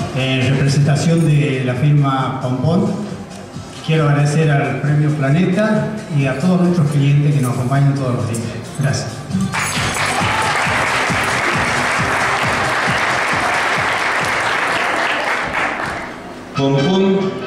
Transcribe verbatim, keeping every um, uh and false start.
en representación de la firma Pompón, quiero agradecer al Premio Planeta y a todos nuestros clientes que nos acompañan todos los días. Gracias. Pompón